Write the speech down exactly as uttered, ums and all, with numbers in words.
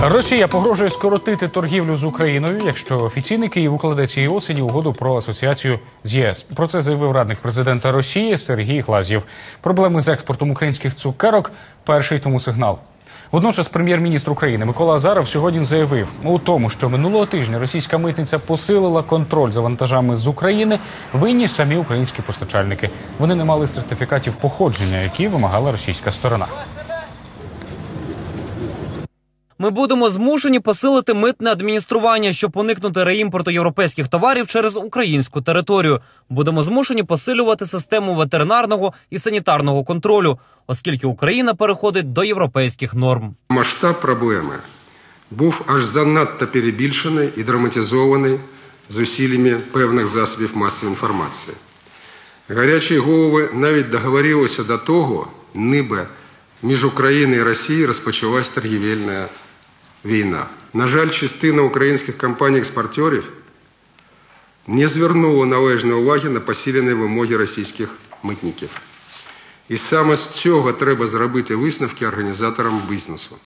Росія погрожує скоротити торгівлю з Україною, якщо офіційний Київ укладе цієї осені угоду про асоціацію з ЄС. Про це заявив радник президента Росії Сергій Глазьєв. Проблеми з експортом українських цукерок – перший тому сигнал. Водночас прем'єр-міністр України Микола Азаров сьогодні заявив, у тому, що минулого тижня російська митниця посилила контроль за вантажами з України, винні самі українські постачальники. Вони не мали сертифікатів походження, які вимагала російська сторона. Ми будемо змушені посилити митне адміністрування, щоб уникнути реімпорту європейських товарів через українську територію. Будемо змушені посилювати систему ветеринарного і санітарного контролю, оскільки Україна переходить до європейських норм. Масштаб проблеми був аж занадто перебільшений і драматизований зусиллями певних засобів масової інформації. Гарячі голови навіть договорилися до того, ніби між Україною і Росією розпочалась торгівельна війна. На жаль, частина українських компаній-експортерів не звернула належної уваги на посилені вимоги російських митників. І саме з цього треба зробити висновки організаторам бізнесу.